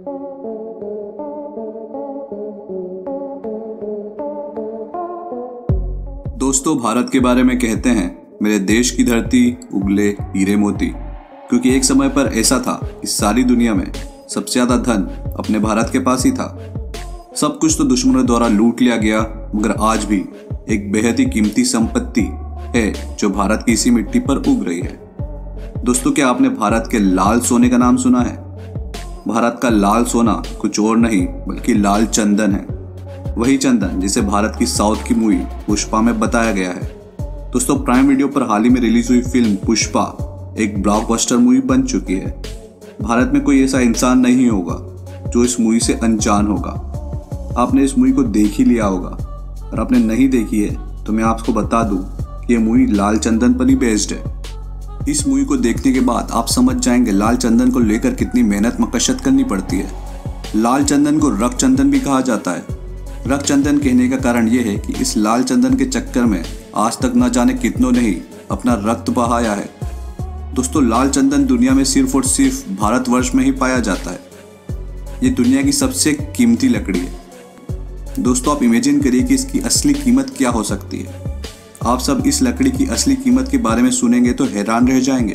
दोस्तों, भारत के बारे में कहते हैं, मेरे देश की धरती उगले हीरे मोती। क्योंकि एक समय पर ऐसा था कि सारी दुनिया में सबसे ज्यादा धन अपने भारत के पास ही था। सब कुछ तो दुश्मनों द्वारा लूट लिया गया, मगर आज भी एक बेहद ही कीमती संपत्ति है जो भारत की इसी मिट्टी पर उग रही है। दोस्तों, क्या आपने भारत के लाल सोने का नाम सुना है? भारत का लाल सोना कुछ और नहीं बल्कि लाल चंदन है। वही चंदन जिसे भारत की साउथ की मूवी पुष्पा में बताया गया है। दोस्तों, प्राइम वीडियो पर हाल ही में रिलीज हुई फिल्म पुष्पा एक ब्लॉकबस्टर मूवी बन चुकी है। भारत में कोई ऐसा इंसान नहीं होगा जो इस मूवी से अनजान होगा। आपने इस मूवी को देख ही लिया होगा, और आपने नहीं देखी है तो मैं आपको बता दूं कि यह मूवी लाल चंदन पर ही बेस्ड है। इस मूवी को देखने के बाद आप समझ जाएंगे लाल चंदन को लेकर कितनी मेहनत मशक्कत करनी पड़ती है। लाल चंदन को रक्त चंदन भी कहा जाता है। रक्त चंदन कहने का कारण यह है कि इस लाल चंदन के चक्कर में आज तक न जाने कितनों ने ही अपना रक्त बहाया है। दोस्तों, लाल चंदन दुनिया में सिर्फ और सिर्फ भारतवर्ष में ही पाया जाता है। ये दुनिया की सबसे कीमती लकड़ी है। दोस्तों, आप इमेजिन करिए कि इसकी असली कीमत क्या हो सकती है। आप सब इस लकड़ी की असली कीमत के बारे में सुनेंगे तो हैरान रह जाएंगे।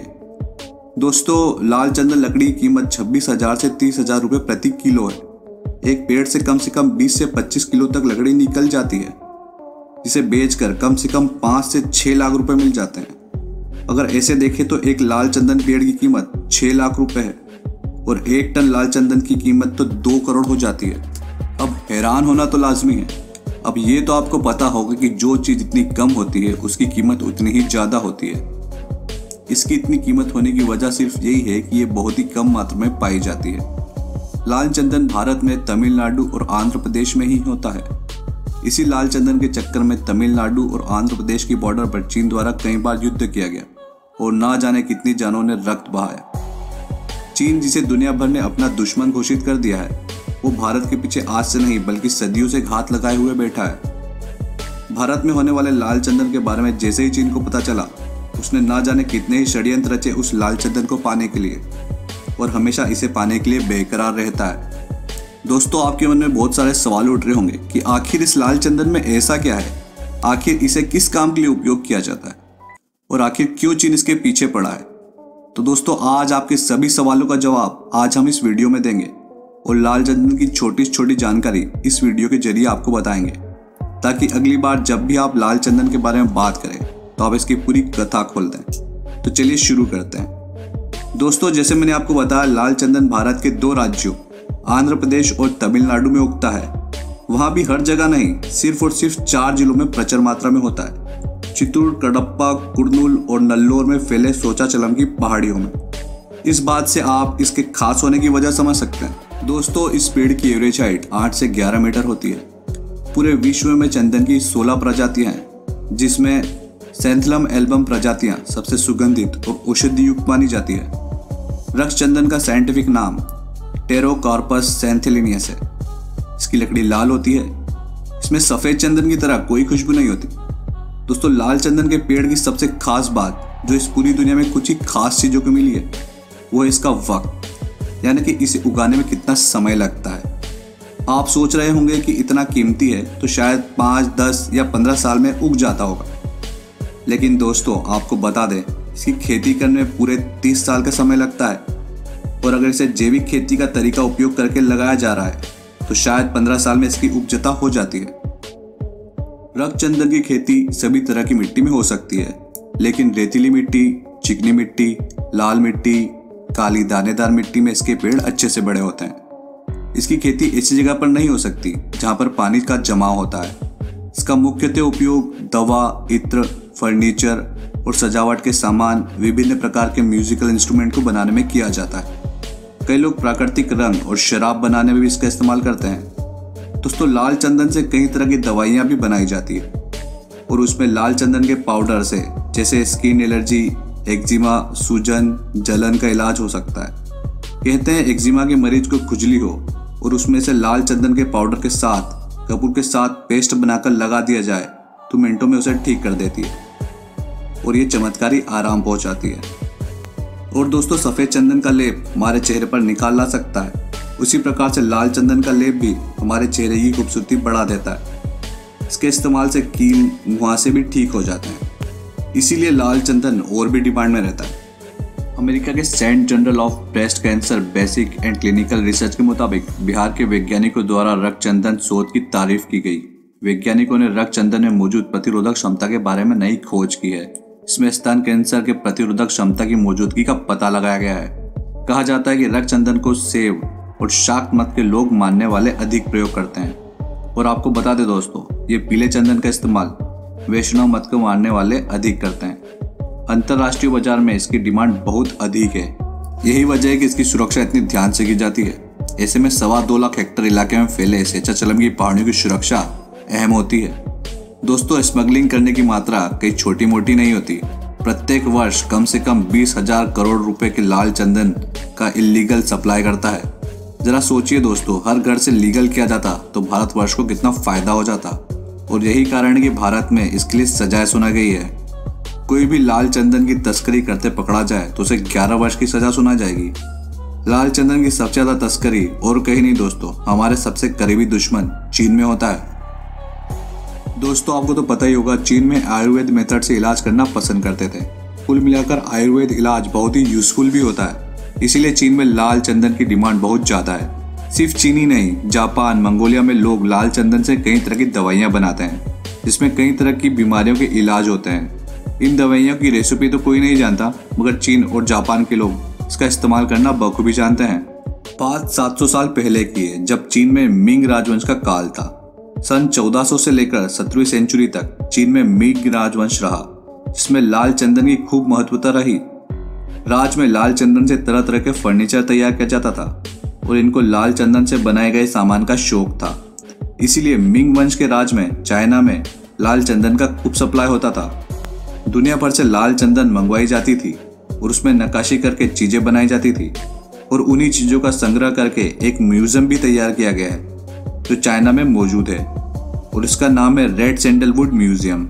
दोस्तों, लाल चंदन लकड़ी की कीमत 26,000 से 30,000 रुपये प्रति किलो है। एक पेड़ से कम 20 से 25 किलो तक लकड़ी निकल जाती है, जिसे बेचकर कम से कम 5 से 6 लाख रुपए मिल जाते हैं। अगर ऐसे देखें तो एक लाल चंदन पेड़ की कीमत 6 लाख रुपए है, और 1 टन लाल चंदन की कीमत तो 2 करोड़ हो जाती है। अब हैरान होना तो लाजमी है। अब ये तो आपको पता होगा कि जो चीज़ इतनी कम होती है उसकी कीमत उतनी ही ज़्यादा होती है। इसकी इतनी कीमत होने की वजह सिर्फ यही है कि ये बहुत ही कम मात्रा में पाई जाती है। लाल चंदन भारत में तमिलनाडु और आंध्र प्रदेश में ही होता है। इसी लाल चंदन के चक्कर में तमिलनाडु और आंध्र प्रदेश की बॉर्डर पर चीन द्वारा कई बार युद्ध किया गया और ना जाने कितनी जानों ने रक्त बहाया। चीन, जिसे दुनिया भर ने अपना दुश्मन घोषित कर दिया है, वो भारत के पीछे आज से नहीं बल्कि सदियों से घात लगाए हुए बैठा है। भारत में होने वाले लाल चंदन के बारे में जैसे ही चीन को पता चला, उसने ना जाने कितने ही षड्यंत्र रचे उस लाल चंदन को पाने के लिए, और हमेशा इसे पाने के लिए बेकरार रहता है। दोस्तों, आपके मन में बहुत सारे सवाल उठ रहे होंगे कि आखिर इस लाल चंदन में ऐसा क्या है, आखिर इसे किस काम के लिए उपयोग किया जाता है, और आखिर क्यों चीन इसके पीछे पड़ा है। तो दोस्तों, आज आपके सभी सवालों का जवाब आज हम इस वीडियो में देंगे, और लाल चंदन की छोटी छोटी जानकारी इस वीडियो के जरिए आपको बताएंगे, ताकि अगली बार जब भी आप लाल चंदन के बारे में बात करें तो आप इसकी पूरी कथा खोल दें। तो चलिए शुरू करते हैं। दोस्तों, जैसे मैंने आपको बताया, लाल चंदन भारत के 2 राज्यों आंध्र प्रदेश और तमिलनाडु में उगता है। वहाँ भी हर जगह नहीं, सिर्फ और सिर्फ 4 जिलों में प्रचुर मात्रा में होता है। चित्तूर, कडप्पा, कुर्नूल और नल्लोर में फैले सोचाचलम की पहाड़ियों में। इस बात से आप इसके खास होने की वजह समझ सकते हैं। दोस्तों, इस पेड़ की एवरेज हाइट 8 से 11 मीटर होती है। पूरे विश्व में चंदन की 16 प्रजातियां हैं, जिसमें सैंथलम एल्बम प्रजातियां सबसे सुगंधित और औषधि युक्त मानी जाती है। रक्त चंदन का साइंटिफिक नाम टेरोकार्पस सैंथेलिनियस है। इसकी लकड़ी लाल होती है। इसमें सफ़ेद चंदन की तरह कोई खुशबू नहीं होती। दोस्तों, लाल चंदन के पेड़ की सबसे खास बात जो इस पूरी दुनिया में कुछ ही खास चीज़ों को मिली है, वो है इसका वक्त, यानी कि इसे उगाने में कितना समय लगता है। आप सोच रहे होंगे कि इतना कीमती है तो शायद 5, 10 या 15 साल में उग जाता होगा, लेकिन दोस्तों आपको बता दें, इसकी खेती करने में पूरे 30 साल का समय लगता है, और अगर इसे जैविक खेती का तरीका उपयोग करके लगाया जा रहा है तो शायद 15 साल में इसकी उपजता हो जाती है। रक्त चंदन की खेती सभी तरह की मिट्टी में हो सकती है, लेकिन रेतीली मिट्टी, चिकनी मिट्टी, लाल मिट्टी, काली दानेदार मिट्टी में इसके पेड़ अच्छे से बड़े होते हैं। इसकी खेती ऐसी जगह पर नहीं हो सकती जहाँ पर पानी का जमाव होता है। इसका मुख्यतः उपयोग दवा, इत्र, फर्नीचर और सजावट के सामान, विभिन्न प्रकार के म्यूजिकल इंस्ट्रूमेंट को बनाने में किया जाता है। कई लोग प्राकृतिक रंग और शराब बनाने में भी इसका इस्तेमाल करते हैं। दोस्तों, लाल चंदन से कई तरह की दवाइयाँ भी बनाई जाती है, और उसमें लाल चंदन के पाउडर से जैसे स्किन एलर्जी, एक्जिमा, सूजन, जलन का इलाज हो सकता है। कहते हैं एक्जिमा के मरीज को खुजली हो और उसमें से लाल चंदन के पाउडर के साथ कपूर के साथ पेस्ट बनाकर लगा दिया जाए तो मिनटों में उसे ठीक कर देती है, और ये चमत्कारी आराम पहुंचाती है। और दोस्तों, सफ़ेद चंदन का लेप हमारे चेहरे पर निखार ला सकता है। उसी प्रकार से लाल चंदन का लेप भी हमारे चेहरे की खूबसूरती बढ़ा देता है। इसके इस्तेमाल से कील मुहासे भी ठीक हो जाते हैं, इसीलिए लाल चंदन और भी डिमांड में रहता है। अमेरिका के saint journal of breast cancer basic and clinical research के मुताबिक बिहार के वैज्ञानिकों द्वारा रक्त चंदन शोध की तारीफ की गई। वैज्ञानिकों ने रक्त चंदन में मौजूद प्रतिरोधक क्षमता के बारे में नई खोज की है। इसमें स्तन कैंसर के प्रतिरोधक क्षमता की मौजूदगी का पता लगाया गया है। कहा जाता है कि रक्त चंदन को सेव और शाक्त मत के लोग मानने वाले अधिक प्रयोग करते हैं। और आपको बता दें दोस्तों, ये पीले चंदन का इस्तेमाल वैष्णव मत को मानने वाले अधिक करते हैं। अंतर्राष्ट्रीय बाजार में इसकी डिमांड बहुत अधिक है। यही वजह है कि इसकी सुरक्षा इतनी ध्यान से की जाती है। ऐसे में 2.25 लाख हेक्टेयर इलाके में फैले शेषाचलम की पहाड़ियों की सुरक्षा अहम होती है। दोस्तों, स्मगलिंग करने की मात्रा कहीं छोटी मोटी नहीं होती। प्रत्येक वर्ष कम से कम 20,000 करोड़ रुपए के लाल चंदन का इलीगल सप्लाई करता है। जरा सोचिए दोस्तों, हर घर से लीगल किया जाता तो भारतवर्ष को कितना फायदा हो जाता। और यही कारण है कि भारत में इसके लिए सजाएं सुनाई गई है। कोई भी लाल चंदन की तस्करी करते पकड़ा जाए तो उसे 11 वर्ष की सजा सुना जाएगी। लाल चंदन की सबसे ज्यादा तस्करी और कहीं नहीं दोस्तों, हमारे सबसे करीबी दुश्मन चीन में होता है। दोस्तों, आपको तो पता ही होगा, चीन में आयुर्वेद मेथड से इलाज करना पसंद करते थे। कुल मिलाकर आयुर्वेद इलाज बहुत ही यूजफुल भी होता है, इसीलिए चीन में लाल चंदन की डिमांड बहुत ज्यादा है। सिर्फ चीन ही नहीं, जापान, मंगोलिया में लोग लाल चंदन से कई तरह की दवाइयां बनाते हैं, जिसमें कई तरह की बीमारियों के इलाज होते हैं। इन दवाइयों की रेसिपी तो कोई नहीं जानता, मगर चीन और जापान के लोग इसका इस्तेमाल करना बखूबी जानते हैं। 500-700 साल पहले की है, जब चीन में मिंग राजवंश का काल था। सन 1400 से लेकर 17वीं सेंचुरी तक चीन में मिंग राजवंश रहा, जिसमें लाल चंदन की खूब महत्वता रही। राज में लाल चंदन से तरह तरह के फर्नीचर तैयार किया जाता था और इनको लाल चंदन से बनाए गए सामान का शौक था। इसीलिए मिंग वंश के राज में चाइना में लाल चंदन का खूब सप्लाई होता था। दुनिया भर से लाल चंदन मंगवाई जाती थी और उसमें नक्काशी करके चीजें बनाई जाती थी और उन्हीं चीजों का संग्रह करके एक म्यूजियम भी तैयार किया गया है जो चाइना में मौजूद है और इसका नाम है रेड सैंडलवुड म्यूजियम।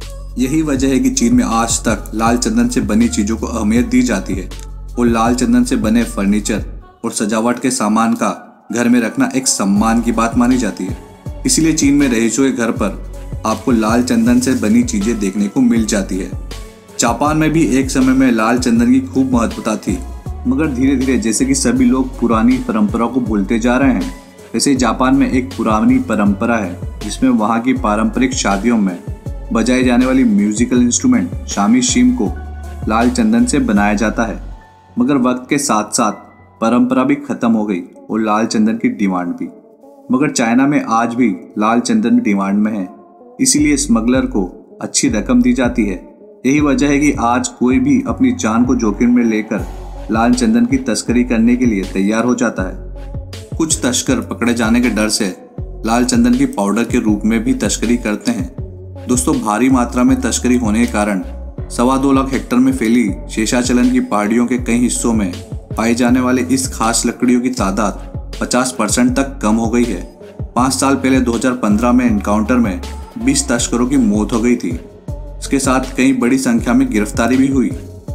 यही वजह है कि चीन में आज तक लाल चंदन से बनी चीजों को अहमियत दी जाती है और लाल चंदन से बने फर्नीचर और सजावट के सामान का घर में रखना एक सम्मान की बात मानी जाती है। इसीलिए चीन में रईसों के घर पर आपको लाल चंदन से बनी चीजें देखने को मिल जाती है। जापान में भी एक समय में लाल चंदन की खूब महत्वता थी, मगर धीरे धीरे जैसे कि सभी लोग पुरानी परंपरा को भूलते जा रहे हैं, वैसे जापान में एक पुरानी परंपरा है जिसमें वहाँ की पारंपरिक शादियों में बजाई जाने वाली म्यूजिकल इंस्ट्रूमेंट शामीशिम को लाल चंदन से बनाया जाता है। मगर वक्त के साथ साथ परंपरा भी खत्म हो गई और लाल चंदन की डिमांड भी। मगर चाइना में आज भी लाल चंदन डिमांड में है, इसीलिए स्मगलर को अच्छी रकम दी जाती है। यही वजह है कि आज कोई भी अपनी जान को जोखिम में लेकर लाल चंदन की तस्करी करने के लिए तैयार हो जाता है। कुछ तस्कर पकड़े जाने के डर से लाल चंदन की पाउडर के रूप में भी तस्करी करते हैं। दोस्तों, भारी मात्रा में तस्करी होने के कारण 2.25 लाख हेक्टेयर में फैली शेषाचलन की पहाड़ियों के कई हिस्सों में पाई जाने वाले इस खास लकड़ियों की तादाद 50% तक कम हो गई है। 5 साल पहले 2015 में एनकाउंटर में 20 तस्करों की मौत हो गई थी। इसके साथ कई बड़ी संख्या में गिरफ्तारी भी हुई।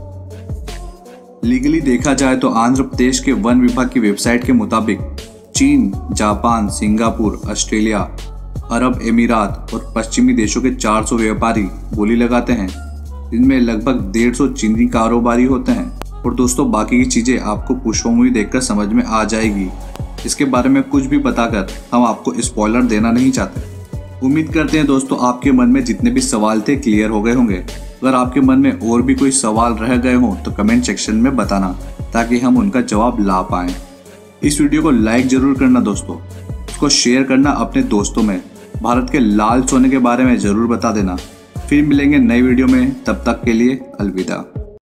लीगली देखा जाए तो आंध्र प्रदेश के वन विभाग की वेबसाइट के मुताबिक चीन, जापान, सिंगापुर, ऑस्ट्रेलिया, अरब अमीरात और पश्चिमी देशों के 400 व्यापारी बोली लगाते हैं, जिनमें लगभग 150 चीनी कारोबारी होते हैं। और दोस्तों, बाकी की चीजें आपको पुष्प मूवी देखकर समझ में आ जाएगी। इसके बारे में कुछ भी बताकर हम आपको स्पॉइलर देना नहीं चाहते। उम्मीद करते हैं दोस्तों आपके मन में जितने भी सवाल थे क्लियर हो गए होंगे। अगर आपके मन में और भी कोई सवाल रह गए हों तो कमेंट सेक्शन में बताना, ताकि हम उनका जवाब ला पाएं। इस वीडियो को लाइक जरूर करना दोस्तों, इसको शेयर करना अपने दोस्तों में। भारत के लाल सोने के बारे में जरूर बता देना। फिर मिलेंगे नई वीडियो में, तब तक के लिए अलविदा।